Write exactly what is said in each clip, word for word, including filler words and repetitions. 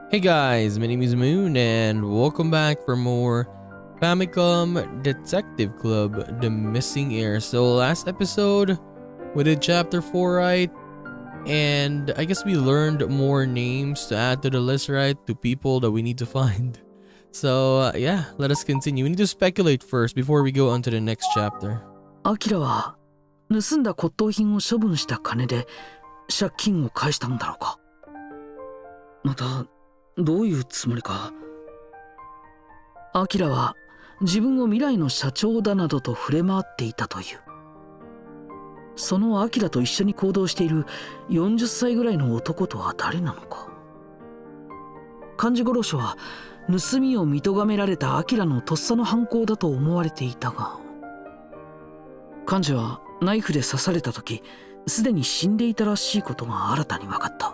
Hey guys, my name is Moon and welcome back for more Famicom Detective Club, The Missing Heir. So last episode we did chapter four, right? And I guess we learned more names to add to the list, right? To people that we need to find. So uh, yeah, let us continue. We need to speculate first before we go on to the next chapter. アキラは盗んだ骨董品を処分した金で借金を返したんだろうか。またどういうつもりか。アキラは自分を未来の社長だなどと触れ回っていたという。そのアキラと一緒に行動しているよんじゅっさいぐらいの男とは誰なのか。漢字殺しは盗みを見とがめられたアキラのとっさの犯行だと思われていたが、漢字はナイフで刺された時すでに死んでいたらしいことが新たに分かった。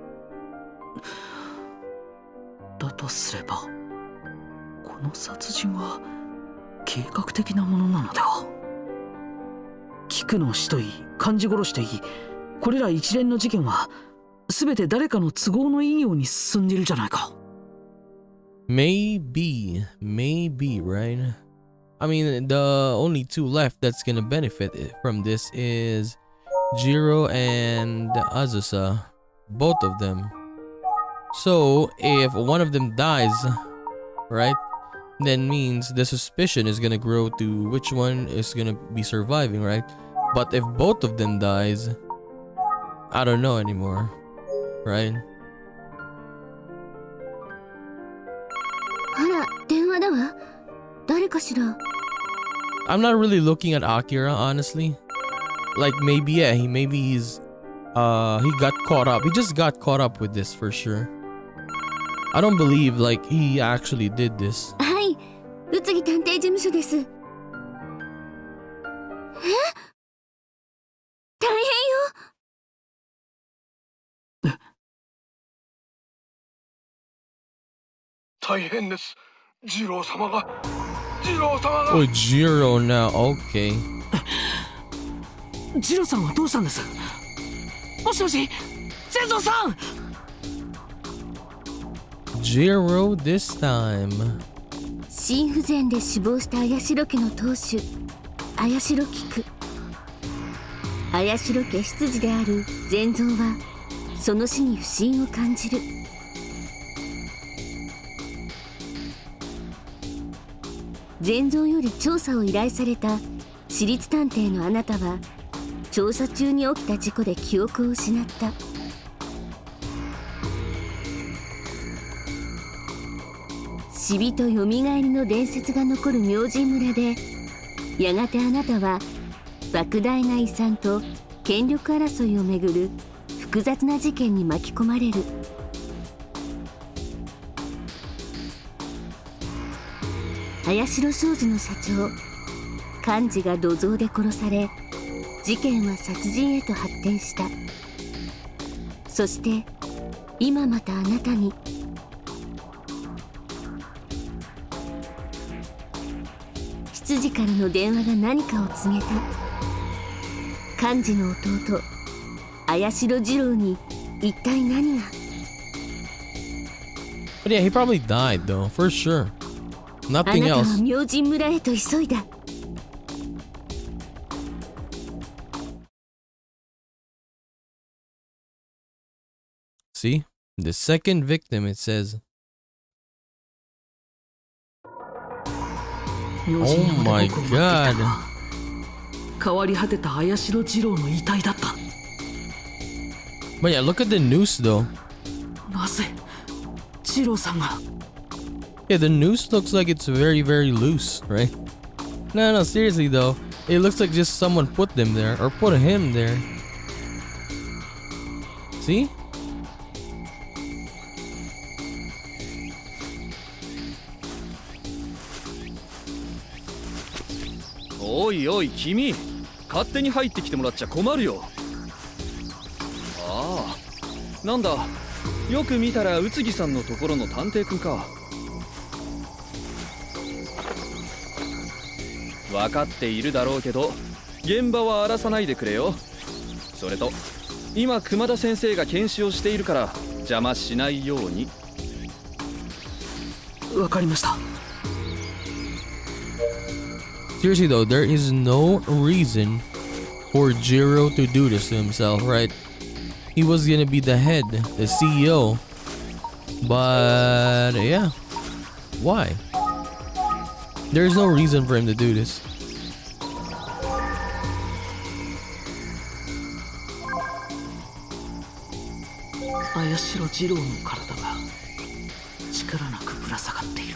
だとすればこの殺人は計画的なものなのでは。菊の死といい漢字殺しといい、これら一連の事件は全て誰かの都合のいいように進んでいるじゃないか。 Maybe, maybe, right? I mean, the only two left that's gonna benefit from this is Jiro and Azusa, both of them. So if one of them dies, right, then means the suspicion is gonna grow to which one is gonna be surviving, right? But if both of them dies, I don't know anymore, right? あら、電話だわ。誰かしら。 I'm not really looking at Akira, honestly. Like maybe, yeah, he maybe he's uh he got caught up. He just got caught up with this for sure. I don't believe like he actually did this. はい、宇津木探偵事務所です。え？大変よ。 大変です。ジロー様が、ジロー様が。 Oh, Jiro now. Okay. ジロさんはどうしたんです？もしもし、千蔵さん。 Jiro this time. 心不全で死亡した綾代家の当主、綾代菊。綾代家執事である善蔵はその死に不審を感じる。善蔵より調査を依頼された私立探偵のあなたは調査中に起きた事故で記憶を失った。死人よみがえりの伝説が残る明神村でやがてあなたは莫大な遺産と権力争いをめぐる複雑な事件に巻き込まれる。綾代商事の社長幹事が土蔵で殺され、事件は殺人へと発展した。そして今またあなたに執事からの電話が何かを告げた。幹事の弟綾代次郎に一体何が。 But yeah, he probably died though, for sure. あな Nothing たは else. 明神村へと急いだ。 See? The second victim, it says. Oh my god. 変わり果てた綾代次郎の遺体だった。 But yeah, look at the noose though. なぜ次郎さんが。 Yeah, the noose looks like it's very, very loose, right? No, no, seriously though. It looks like just someone put them there, or put him there. See? おいおい君、勝手に入ってきてもらっちゃ困るよ。ああ、なんだ、よく見たら宇津木さんのところの探偵くんか。分かっているだろうけど現場は荒らさないでくれよ。それと今熊田先生が検視をしているから邪魔しないように。 わかりました。 Seriously though, there is no reason for Jiro to do this to himself, right? He was gonna be the head, the C E O. But yeah, why? There's no reason for him to do this. 綾代次郎の体が力なくぶら下がっている。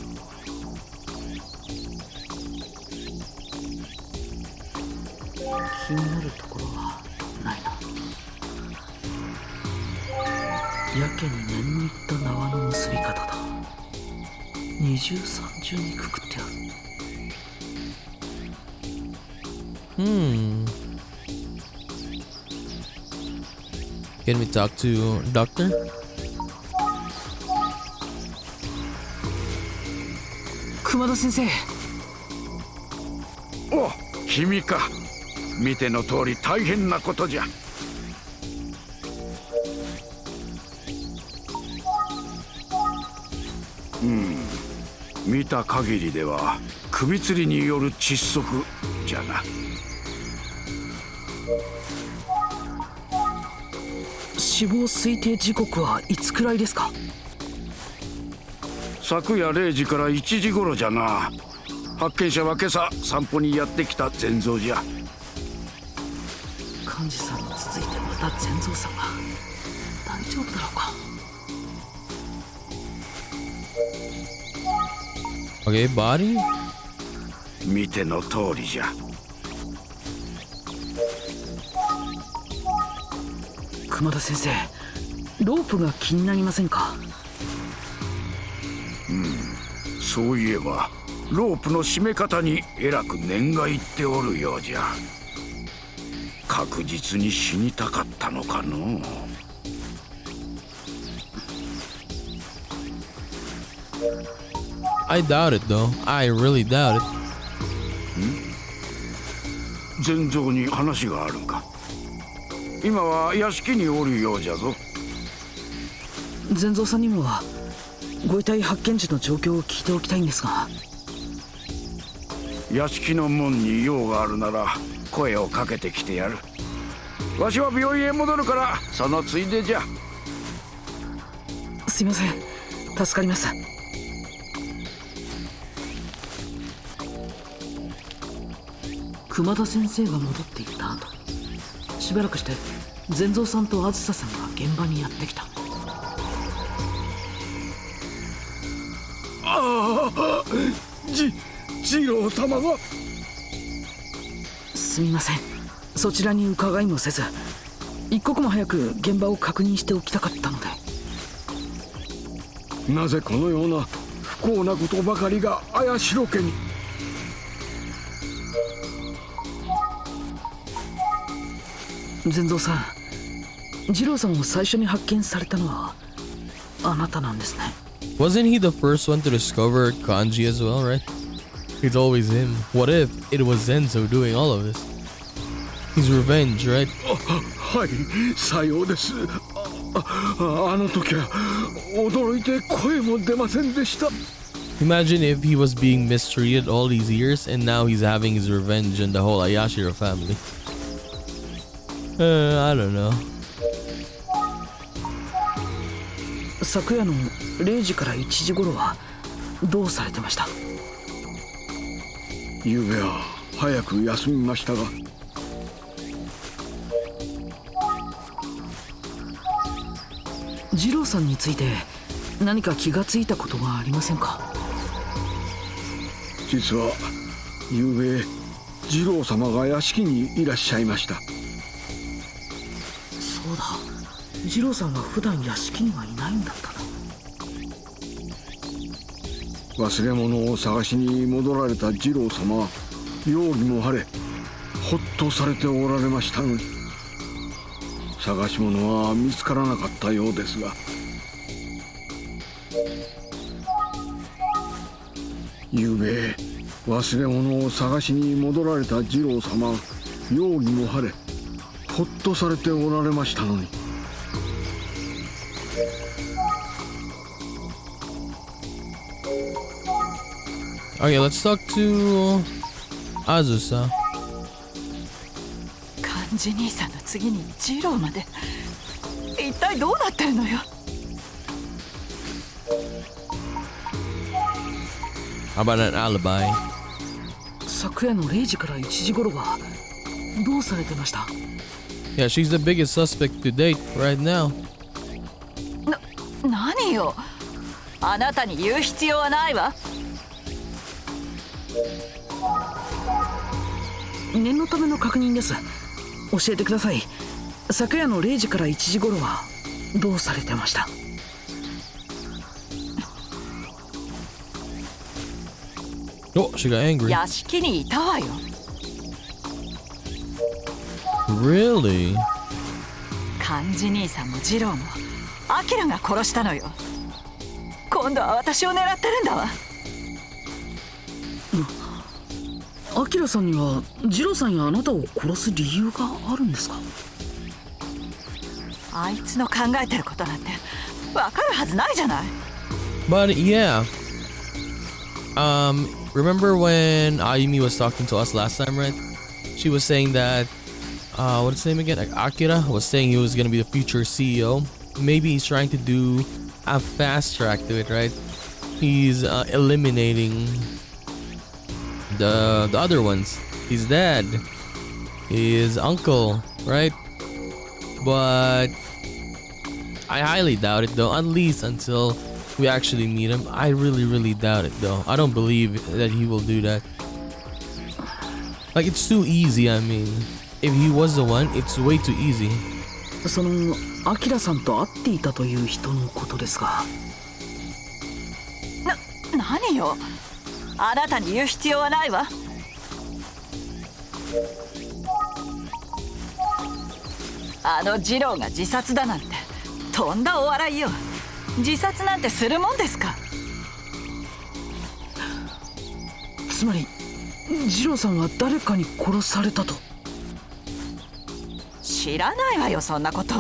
気になるところはないな。やけに念に入った縄の結び方だ。二重三重にくくってある。 Hmm. Can we talk to Doctor? 熊田先生。 お、君か。見ての通り大変なことじゃ。うん、見た限りでは首吊りによる窒息じゃな。 死亡推定時刻はいつくらいですか？ 昨夜れいじからいちじ頃じゃな。発見者は今朝散歩にやってきた善蔵じゃ。 幹事さんに続いてまた善蔵さんが。大丈夫だろうか。 Okay, body? 見ての通りじゃ。 熊田先生、ロープが気になりませんか？ うん、そういえばロープの締め方にえらく念がいっておるようじゃ。確実に死にたかったのかのう。 I doubt it though. I really doubt it. ん？善蔵に話があるんか。今は屋敷におるようじゃぞ。 善蔵さんにもご遺体発見時の状況を聞いておきたいんですが。 屋敷の門に用があるなら声をかけてきてやる。わしは病院へ戻るからそのついでじゃ。 すいません、助かります。 熊田先生が戻っていった後、しばらくして善蔵さんとあずささんが現場にやってきた。 ああ、じ次郎様が。 すみません、そちらに伺いもせず、一刻も早く現場を確認しておきたかったので。 なぜこのような不幸なことばかりが綾代家に。 善蔵さん、次郎さんを最初に発見されたのはあなたなんですね。 Wasn't he the first one to discover Kanji as well, right? It's always him. What if it was Zenzo doing all of this? He's revenge, right? はい、さようです。あ、あの時は驚いて声も出ませんでした。 Imagine if he was being mistreated all these years and now he's having his revenge on the whole Ayashiro family. Uh, I don't know. 昨夜のれいじからいちじ頃はどうされてました？ ゆうべは早く休みましたが。 次郎さんについて何か気がついたことはありませんか？ 実はゆうべ次郎様が屋敷にいらっしゃいました。 そうだ、次郎さんは普段屋敷にはいないんだったな。 忘れ物を探しに戻られた次郎様は容疑も晴れ、ほっとされておられましたのに、探し物は見つからなかったようですが、ゆうべ忘れ物を探しに戻られた次郎様は容疑も晴れ、ほっとされておられましたのに。 Okay, let's talk to Azusa. 幹事兄さんの次にジローまで。一体どうなってるのよ。 How about an alibi? 昨夜のれいじからいちじ頃はどうされてました？ Yeah, she's the biggest suspect to date right now. な、何よ。あなたに言う必要はないわ。 念のための確認です。教えてください。昨夜のれいじからいちじ頃はどうされてました？ Oh, she got angry. 屋敷にいたわよ。 Really? 幹事兄さんもジローもアキラが殺したのよ。今度は私を狙ってるんだわ。 アキラさんにはジローさんやあなたを殺す理由があるんですか？ あいつの考えてることなんてわかるはずないじゃない。 But yeah. Um, remember when Ayumi was talking to us last time, right? She was saying that, uh, what's his name again? Like Akira was saying he was gonna be the future C E O. Maybe he's trying to do a fast track to it, right? He's uh, eliminating the the other ones. His dad, his uncle, right? But I highly doubt it, though. At least until we actually meet him. I really, really doubt it, though. I don't believe that he will do that. Like, it's too easy. I mean, if he was the one, it's way too easy. そのアキラさんと会っていたという人のことですが。 な、何よ。あなたに言う必要はないわ。あのジローが自殺だなんてとんだお笑いよ。自殺なんてするもんですか？ つまりジローさんは誰かに殺されたと？ 知らないわよ、そんなこと。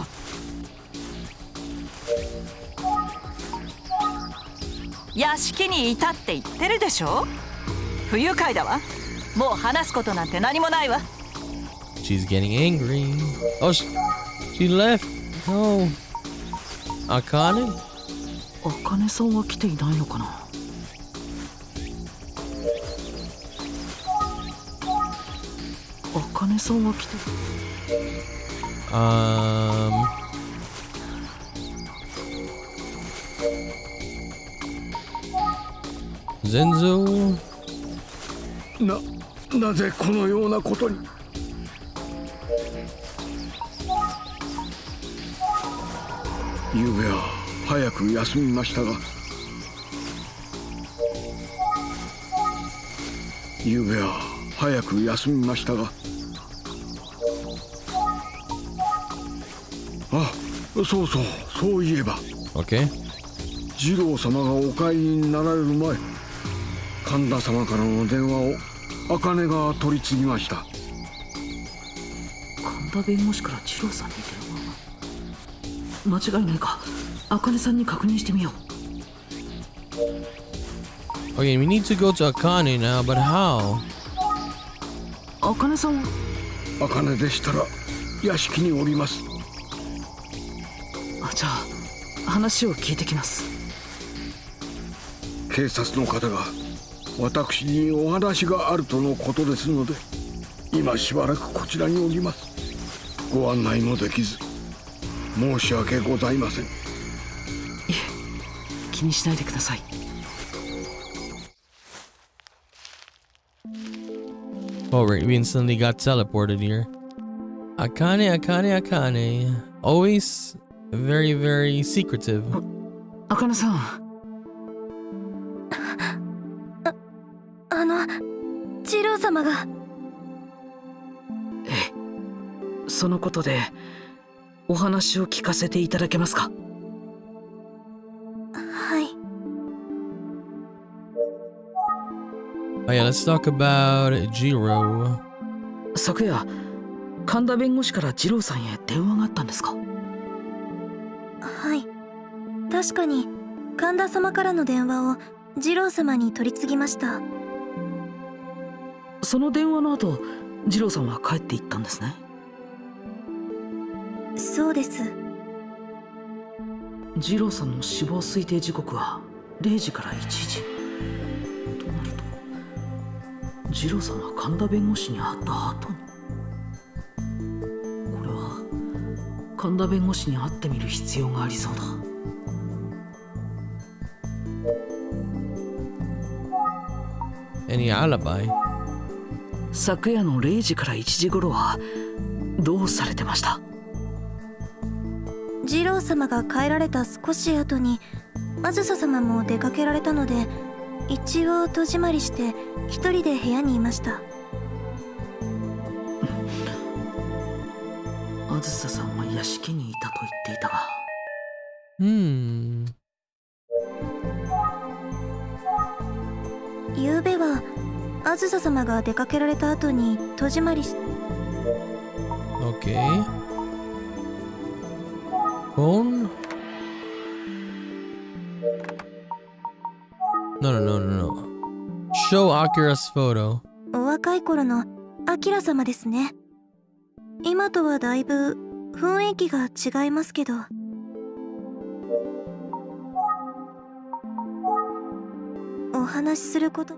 屋敷にいたって言ってるでしょ。不愉快だわ。もう話すことなんて何もないわ。 She's getting angry. Oh, she, she left. No. Akane? あかねさんは来ていないのかな。あかねさんは来て。 Um. Zenzo? な、なぜこのようなことに。ゆうべは早く休みましたが、ゆうべは早く休みましたが、あ、そうそう、そういえば。 Okay. 次郎様がお帰りになられる前、神田様からの電話を茜が取り次ぎました。 神田弁護士から次郎さんに電話が。間違いないか。茜さんに確認してみよう。 Okay, we need to go to Akane now, but how? 茜さんは？ 茜でしたら屋敷におります。 あ、じゃあ話を聞いてきます。 警察の方が私にお話があるとのことですので、今しばらくこちらにおります。ご案内もできず申し訳ございません。いえ、気にしないでください。 Alright, we instantly got teleported here. Akane, Akane, Akane. Always very, very secretive. 茜さん。 あの次郎様が。 ええ、そのことでお話を聞かせていただけますか？ はい。 Oh yeah, let's talk about Jiro. 昨夜神田弁護士から次郎さんへ電話があったんですか？ はい、確かに神田様からの電話を次郎様に取り次ぎました。 その電話の後、二郎さんは帰っていったんですね。 そうです。 二郎さんの死亡推定時刻はれいじからいちじとなると、二郎さんは神田弁護士に会った後に、これは神田弁護士に会ってみる必要がありそうだ。 Any alibi? 昨夜のれいじからいちじ頃はどうされてました？ 次郎様が帰られた少し後にあずさ様も出かけられたので、一応戸締まりして一人で部屋にいました。 あずささんは屋敷にいたと言っていたが。 うん。 昨べはあずさ様が出かけられた後に戸締まりし。 Okay. Phone? No, no, no, no, no. Show Akira's photo. お若い頃のアキラ様ですね。今とはだいぶ雰囲気が違いますけど。お話しすること。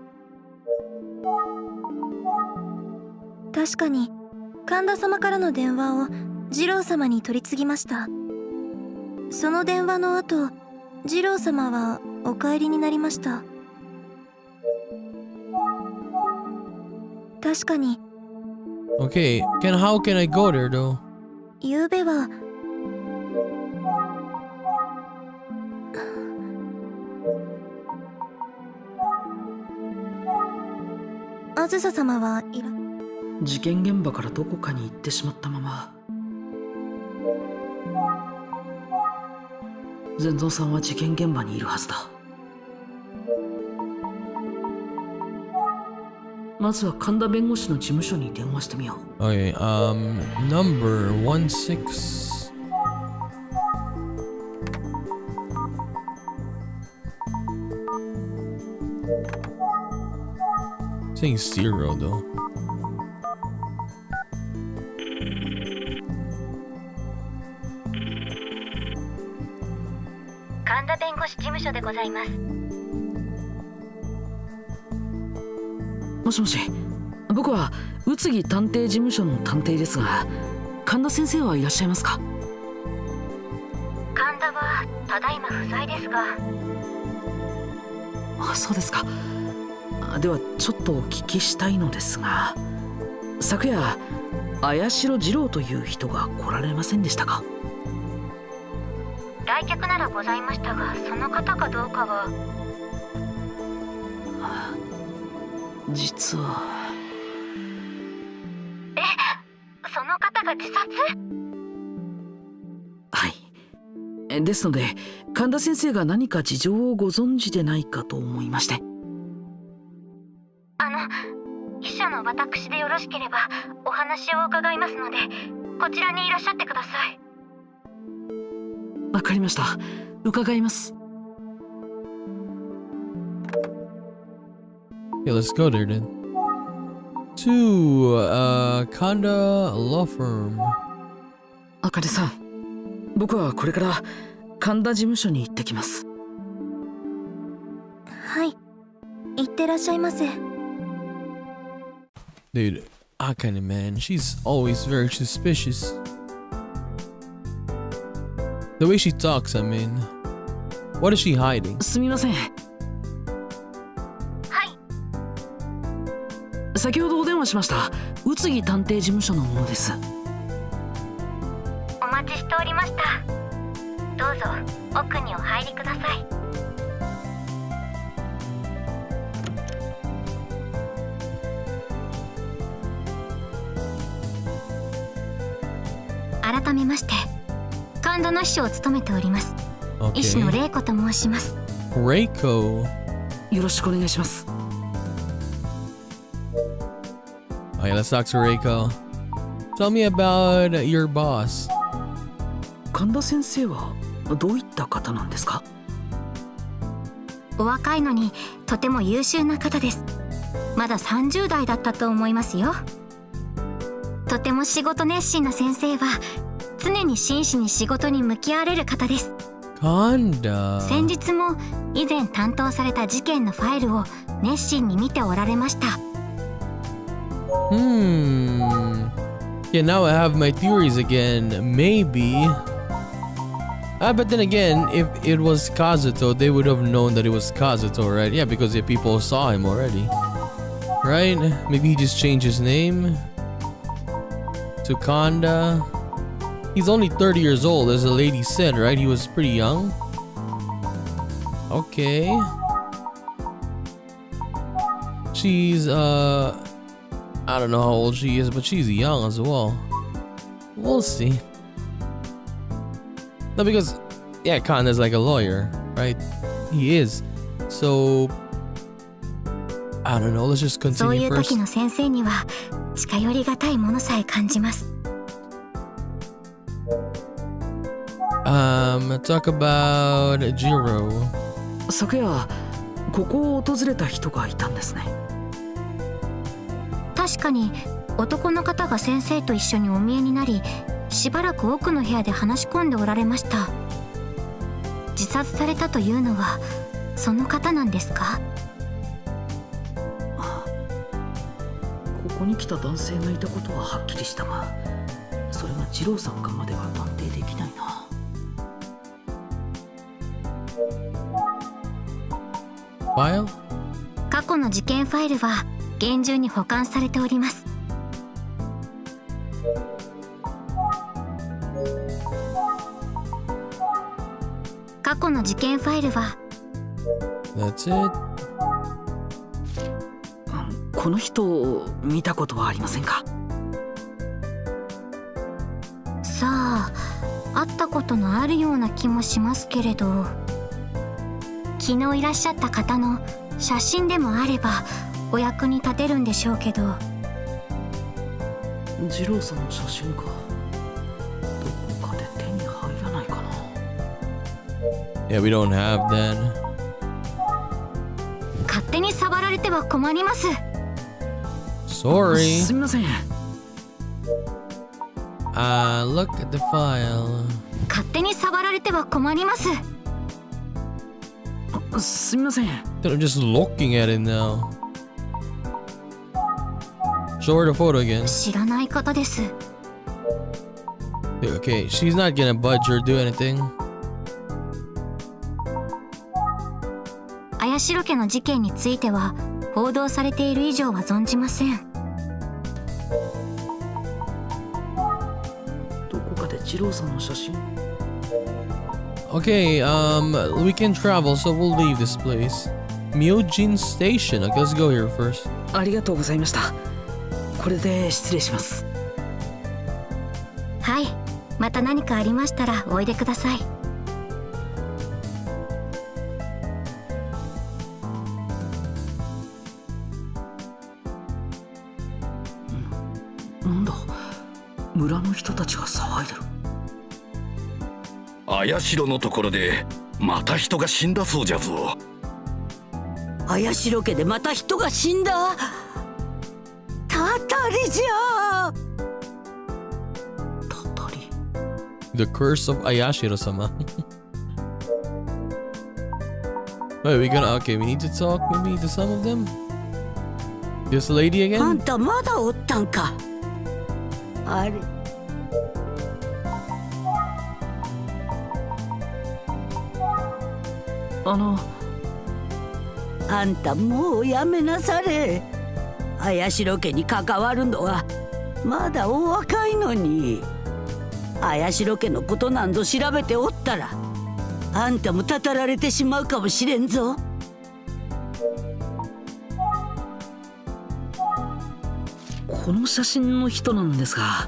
確かに神田様からの電話を次郎様に取り次ぎました。その電話の後、次郎様はお帰りになりました。確かに。 Okay, can how can I go there though? 昨べはあずさ様はいら。 事件現場からどこかに行ってしまったまま、善蔵さんは事件現場にいるはずだ。まずは神田弁護士の事務所に電話してみよう。 Okay, um, number one six. Saying zero though. 神田弁護士事務所でございます。 もしもし、僕は宇津木探偵事務所の探偵ですが、神田先生はいらっしゃいますか？ 神田はただいま不在ですが。 あ、そうですか。ではちょっとお聞きしたいのですが、昨夜綾代次郎という人が来られませんでしたか？ 来客ならございましたが、その方かどうかは。 実は。 え、その方が自殺？ はい。ですので神田先生が何か事情をご存知でないかと思いまして。 あの、秘書の私でよろしければお話を伺いますので、こちらにいらっしゃってください。 わかりました。伺います。 Okay, let's go there then. To uh, Kanda Law Firm. あかねさん、僕はこれから神田事務所に行ってきます。 はい、行ってらっしゃいませ。 Dude, Akane, man, she's always very suspicious. The way she talks, I mean, what is she hiding? すみません。先ほどお電話しました宇津木探偵事務所の者です。 お待ちしておりました。どうぞ奥にお入りください。改めまして神田の秘書を務めております、okay. 医師の玲子と申します。 レイコ、 よろしくお願いします。 Okay, let's talk to Reiko. Tell me about your boss. 神田先生はどういった方なんですか？ お若いのにとても優秀な方です。 まださんじゅう代だったと思いますよ。とても仕事熱心な先生は常に真摯に仕事に向き合われる方です。 Kanda. 先日も以前担当された事件のファイルを熱心に見ておられました。 Hmm. Yeah, now I have my theories again. Maybe. Ah, but then again, if it was Kazuto, they would have known that it was Kazuto, right? Yeah, because the people saw him already. Right? Maybe he just changed his name to Kanda. He's only thirty years old, as the lady said, right? He was pretty young. Okay. She's, uh... I don't know how old she is, but she's young as well. We'll see. No, because, yeah, Kanda's like a lawyer, right? He is. So, I don't know. Let's just continue first. そういう時の先生には近寄りがたいものさえ感じます。 Um, talk about Jiro. 昨夜ここを訪れた人がいたんですね。 確かに男の方が先生と一緒にお見えになり、しばらく奥の部屋で話し込んでおられました。自殺されたというのはその方なんですか？ ここに来た男性がいたことははっきりしたが、それが二郎さんかまでは断定できないな。 ファイル？ 過去の事件ファイルは厳重に保管されております。過去の事件ファイルは That's it. この人を見たことはありませんか？ さあ、会ったことのあるような気もしますけれど、昨日いらっしゃった方の写真でもあればお役に立てるんでしょうけど。 二郎さんの写真か。どこかで手に入らないかな。 Yeah, we don't have that. 勝手に触られては困ります。 Sorry. すみません。 Uh, look at the file. 勝手に触られては困ります。 すみません。 I'm just looking at it now. Show her the photo again. 知らない方です。 Okay, she's not gonna budge or do anything. 綾代家の事件については報道されている以上は存じません。 どこかで二郎さんの写真。 Okay, um, we can travel, so we'll leave this place. Myojin Station. Okay, let's go here first. ありがとうございました。これで失礼します。 はい、また何かありましたらおいでください。 なんだ、村の人たちが騒いでる。 綾代のところでまた人が死んだそうじゃぞ。 綾代家でまた人が死んだ。たたりじゃ。 たたり。 The curse of Ayashiro-sama. Wait, we gonna okay? We need to talk maybe to some of them. This lady あ again? んたまだおったんか。あれ。 あの。 あんたもうやめなされ。綾代家に関わるのはまだお若いのに。綾代家のことなんぞ調べておったらあんたもたたられてしまうかもしれんぞ。 この写真の人なんですが。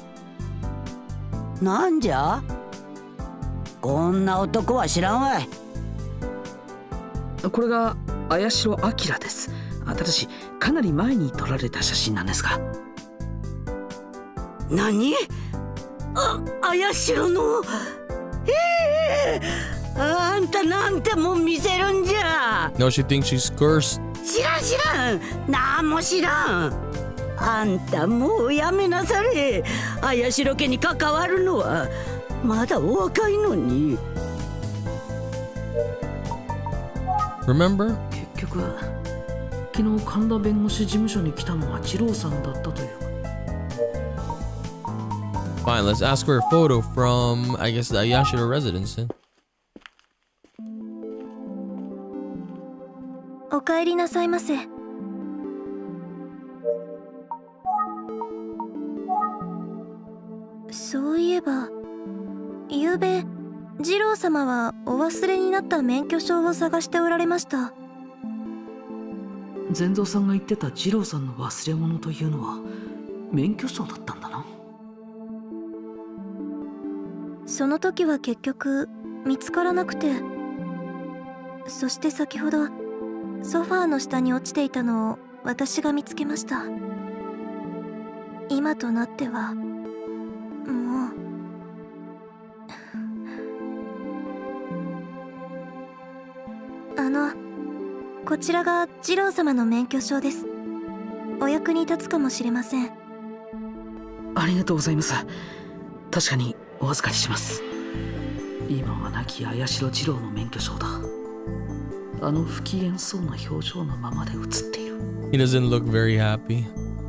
なんじゃ？こんな男は知らんわい。 これが綾代明です。ただしかなり前に撮られた写真なんですが。 何？あ、綾代の。ええあんたなんてもん見せるんじゃ。 No, she thinks she's cursed. 知らん知らん、なんも知らん。あんたもうやめなされ。綾代家に関わるのはまだお若いのに。 Remember? 結局昨日神田弁護士事務所に来たのは二郎さんだったという。 Fine, let's ask for a photo from, I guess, the Ayashiro residence then. お帰りなさいませ。そういえば、ゆうべ二郎様はお忘れになった免許証を探しておられました。 善蔵さんが言ってた二郎さんの忘れ物というのは免許証だったんだな。 その時は結局見つからなくて、そして先ほどソファーの下に落ちていたのを私が見つけました。今となってはもう。あの、こちらが二郎様の免許証です。お役に立つかもしれません。 ありがとうございます。確かにお預かりします。今は亡き綾代二郎の免許証だ。あの不機嫌そうな表情のままで写っている。 He doesn't look very happy.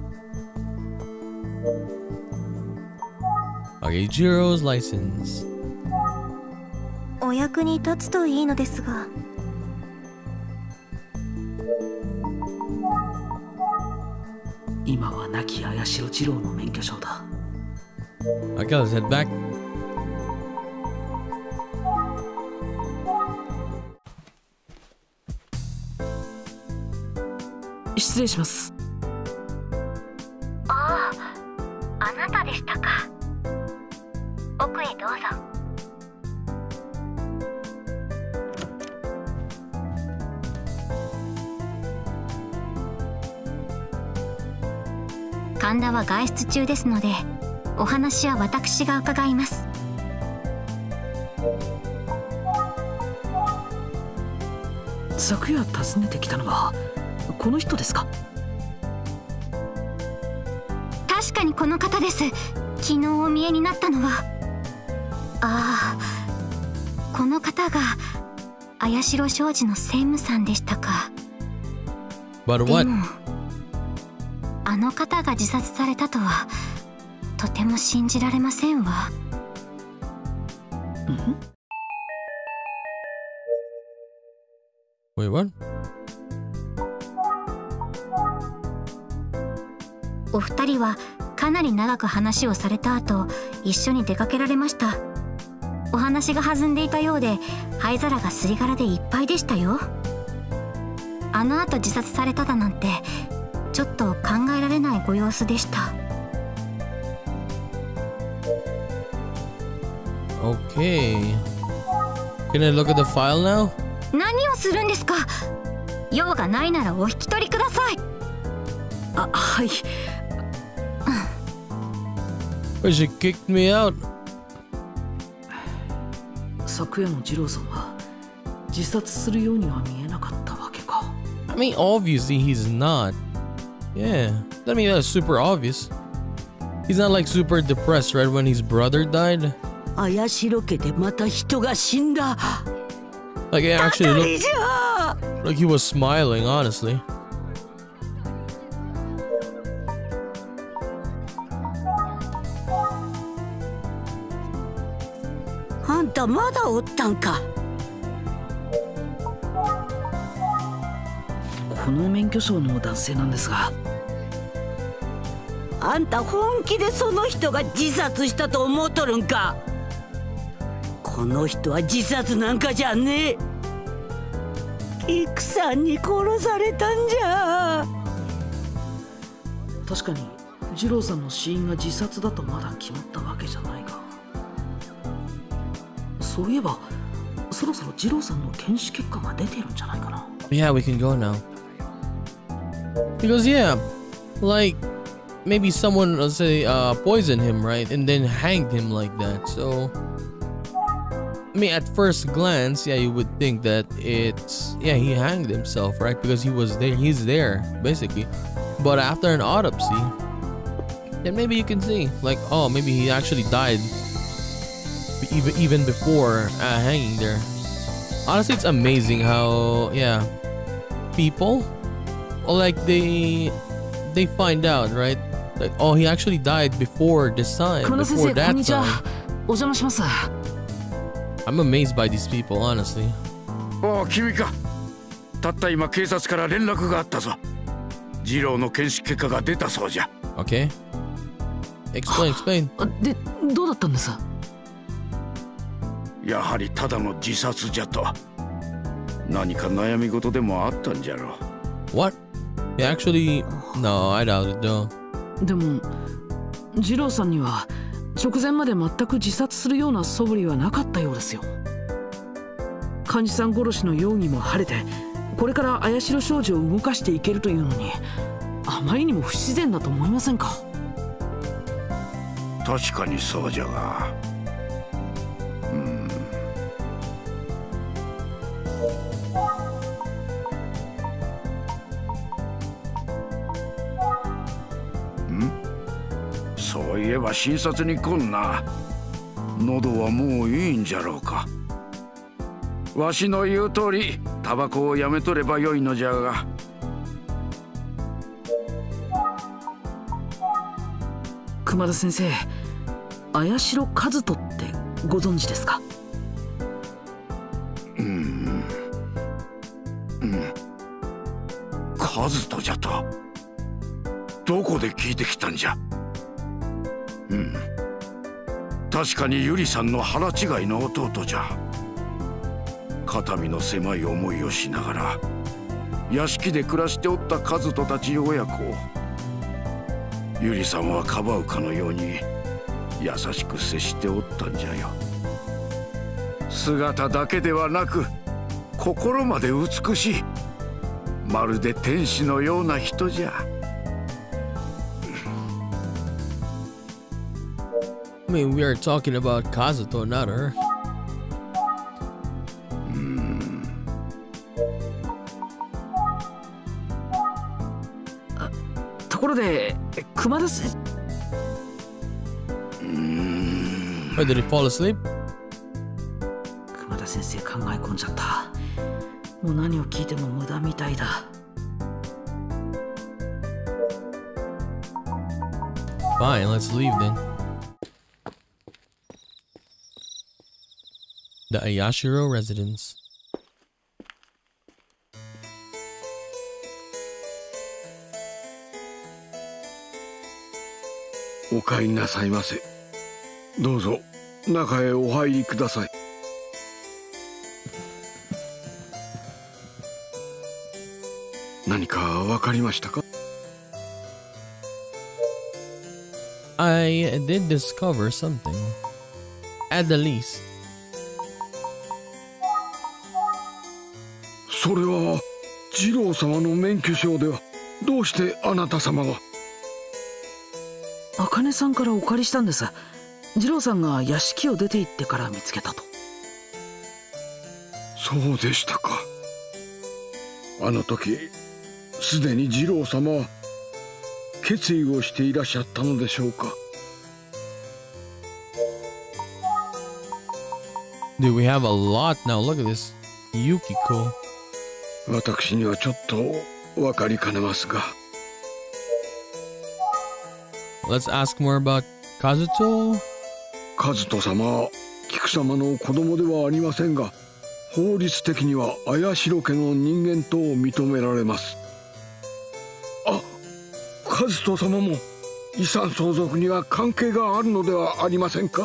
Okay, Jiro's license. お役に立つといいのですが。 今は亡き綾代二郎の免許証だ。 Okay, let's head back. 失礼します。 ああ、あなたでしたか。奥へどうぞ。神田は外出中ですので、お話は私が伺います。 昨夜訪ねてきたのはこの人ですか？ 確かにこの方です。昨日お見えになったのは。ああ、この方が綾代商事の専務さんでしたか。 But what? でもあの方が自殺されたとはとても信じられませんわ。 Wait, what? お二人はかなり長く話をされた後、一緒に出かけられました。お話が弾んでいたようで、灰皿がすり殻でいっぱいでしたよ。あの後自殺されただなんてちょっと考えられないご様子でした。 Okay. Can I look at the file now? 何をするんですか。用がないならお引き取りください。 あ、はい。 But she kicked me out. 昨夜の二郎さんは自殺するようには見えなかったわけか。 I mean, obviously he's not. Yeah, I mean that's super obvious. He's not like super depressed, right? When his brother died. 綾代家でまた人が死んだ。 Like it actually looked like he was smiling, honestly. あんたまだおったんか。 この免許証の男性なんですが。 あんた本気でその人が自殺したと思うとるんか。この人は自殺なんかじゃねえ。戦に殺されたんじゃ。 確かに二郎さんの死因が自殺だとまだ決まったわけじゃないが、そういえばそろそろ二郎さんの検視結果が出てるんじゃないかな。 Yeah, we can go now. Because yeah, like maybe someone, let's say, uh, poisoned him, right, and then hanged him like that. So I mean, at first glance, yeah, you would think that it's, yeah, he hanged himself, right? Because he was there, he's there, basically. But after an autopsy, then maybe you can see, like, oh, maybe he actually died even even before uh, hanging there. Honestly, it's amazing how, yeah, people, like, they they find out, right? Like, oh, he actually died before this time, before that time. I'm amazed by these people, honestly. ああ、君か。たった今警察から連絡があったぞ。ジローの検視結果が出たそうじゃ。 Okay. Explain, explain. で、どうだったんです？ やはりただの自殺じゃと。何か悩み事でもあったんじゃろう。 What? Yeah, actually, no, I doubt it though. でも、二郎さんには直前まで全く自殺するような素振りはなかったようですよ。幹事さん殺しの容疑も晴れて、これから綾代商事を動かしていけるというのに、あまりにも不自然だと思いませんか？ 確かにそうじゃが、うん。ん？そういえば診察に来んな。喉はもういいんじゃろうか。わしの言う通り、タバコをやめとればよいのじゃが。 熊田先生、綾代和人ってご存知ですか？ うん、うん、和人じゃと。どこで聞いてきたんじゃ。うん、確かにゆりさんの腹違いの弟じゃ。肩身の狭い思いをしながら屋敷で暮らしておった和人たち親子をゆりさんはかばうかのように優しく接しておったんじゃよ。姿だけではなく心まで美しい、まるで天使のような人じゃ。 I mean, we are talking about Kazuto, not her. ところで、熊田先生。 Or did he fall asleep? 熊田先生考え込んじゃった。もう何を聞いても無駄みたいだ。 Fine, let's leave then. The Ayashiro residence. お帰りなさいませ。どうぞ中へお入りください。何かわかりましたか？ I did discover something. At the least. それは次郎様の免許証ではどうしてあなた様が？ 茜さんからお借りしたんです。次郎さんが屋敷を出て行ってから見つけたと。 そうでしたか。あの時すでに次郎様は決意をしていらっしゃったのでしょうか。 Dude, we have a lot now. Look at this. Yukiko. 私にはちょっとわかりかねますが。 Let's ask more about Kazuto. 和人様は菊様の子供ではありませんが、法律的には綾代家の人間と認められます。あ、和人様も遺産相続には関係があるのではありませんか？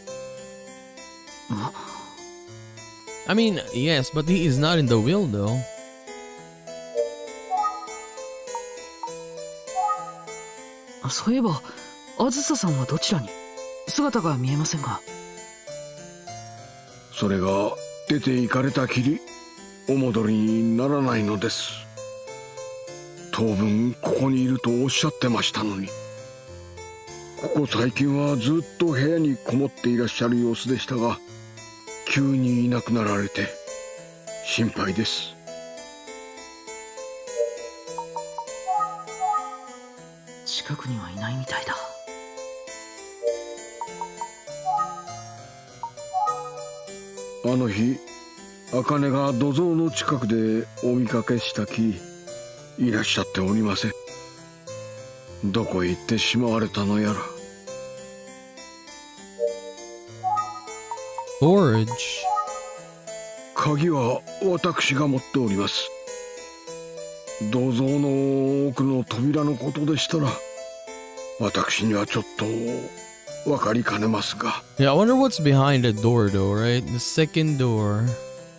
I mean, yes, but he is not in the will though. そういえば、あずささんはどちらに？姿が見えませんが。 それが出て行かれたきりお戻りにならないのです。当分ここにいるとおっしゃってましたのに。ここ最近はずっと部屋にこもっていらっしゃる様子でしたが、 急にいなくなられて心配です。 近くにはいないみたいだ。 あの日、茜が土蔵の近くでお見かけしたき、いらっしゃっておりません。どこへ行ってしまわれたのやら。 Storage。 鍵は私が持っております。土蔵の奥の扉のことでしたら、私にはちょっとわかりかねますが。 Yeah, I wonder what's behind the door though, right? The second door.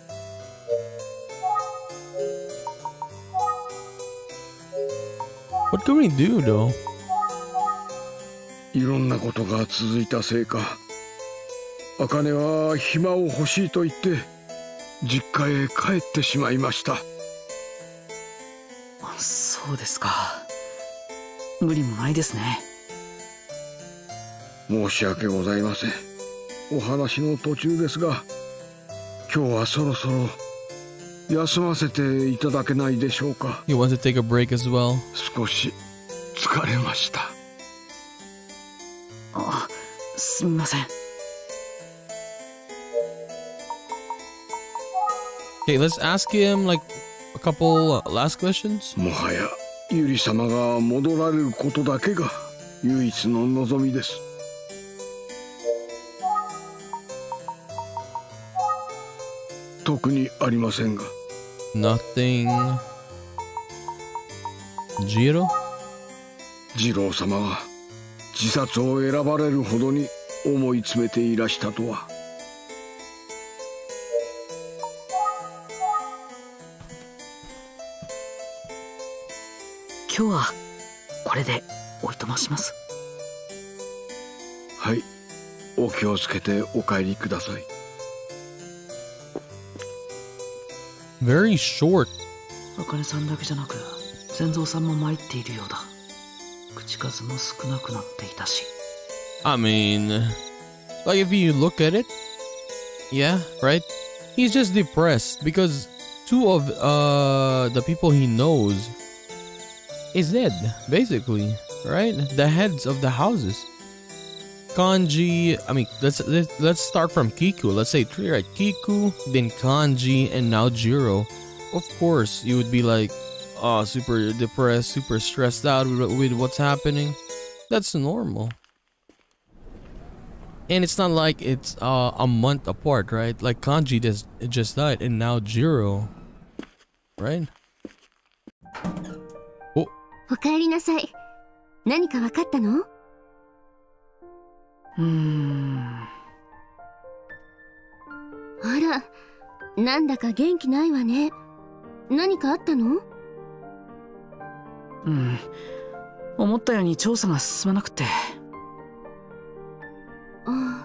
What can we do though? いろんなことが続いたせいか、茜は暇を欲しいと言って実家へ帰ってしまいました。 そうですか。無理もないですね。 申し訳ございません。お話の途中ですが、今日はそろそろ休ませていただけないでしょうか。 You want to take a break as well? 少し疲れました。 あ、すみません。 Okay, let's ask him like a couple uh, last questions. もはやゆり様が戻られることだけが唯一の望みです。特にありませんが。 Nothing. Jiro? 次郎様が自殺を選ばれるほどに思い詰めていらしたとは。 今日はこれでおいとまします。 はい、お気をつけてお帰りください。 Very short. 茜さんだけじゃなく善蔵さんも参っているようだ。口数も少なくなっていたし。 I mean, like if you look at it, yeah, right? He's just depressed because two of uh the people he knows is dead, basically, right? The heads of the houses. Kanji, I mean, let's let's, let's start from Kiku. Let's say three, right? Kiku, then Kanji, and now Jiro. Of course, you would be like, oh, super depressed, super stressed out with, with what's happening. That's normal. And it's not like it's uh, a month apart, right? Like Kanji just just died, and now Jiro, right? Oh. おかえりなさい。何か分かったの？ うーん。 あら、なんだか元気ないわね。何かあったの？ うん。思ったように調査が進まなくて。 ああ。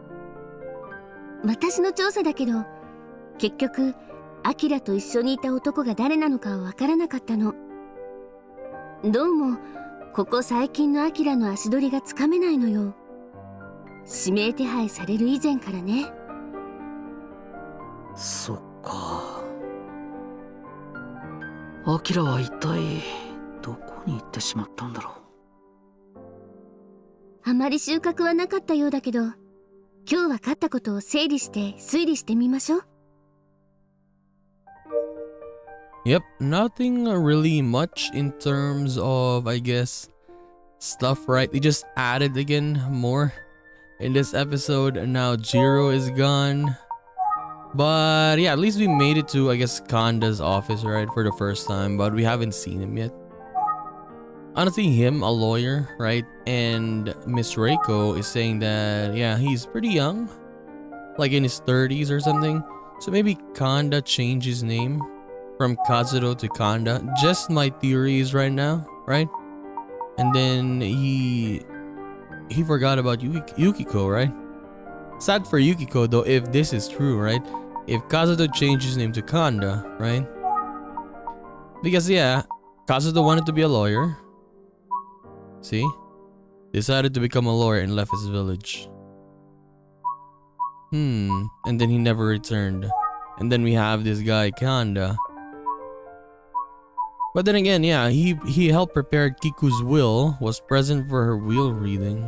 私の調査だけど、結局、アキラと一緒にいた男が誰なのかは分からなかったの。どうも、ここ最近のアキラの足取りがつかめないのよ。指名手配される以前からね。 そっか。アキラは一体どこに行ってしまったんだろう。 あまり収穫はなかったようだけど、今日分かったことを整理して推理してみましょう。 Yep, nothing really much in terms of, I guess, stuff, right? They just added again more in this episode, and now Jiro is gone. But yeah, at least we made it to, I guess, Kanda's office, right, for the first time, but we haven't seen him yet. Honestly, him, a lawyer, right, and Miss Reiko is saying that, yeah, he's pretty young, like in his thirties or something. So maybe Kanda changed his name from Kazuto to Kanda. Just my theories right now, right? And then he he forgot about Yuki, Yukiko, right? Sad for Yukiko though, if this is true, right? If Kazuto changed his name to Kanda, right? Because yeah, Kazuto wanted to be a lawyer. See? Decided to become a lawyer and left his village. Hmm. And then he never returned. And then we have this guy, Kanda. But then again, yeah, he, he helped prepare Kiku's will, was present for her will reading.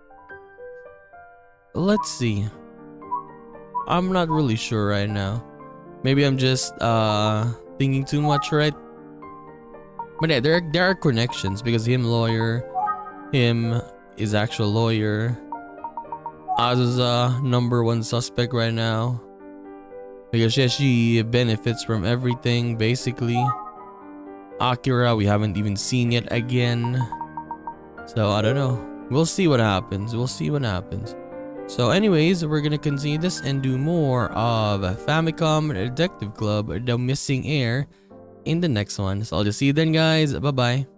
Let's see. I'm not really sure right now. Maybe I'm just uh thinking too much, right? But yeah, there, there are connections because him lawyer, him is actual lawyer. Azusa, number one suspect right now. Because yeah, she benefits from everything, basically. Akira, we haven't even seen yet again. So, I don't know. We'll see what happens. We'll see what happens. So, anyways, we're gonna continue this and do more of Famicom Detective Club, The Missing Heir, in the next one. So, I'll just see you then, guys. Bye-bye.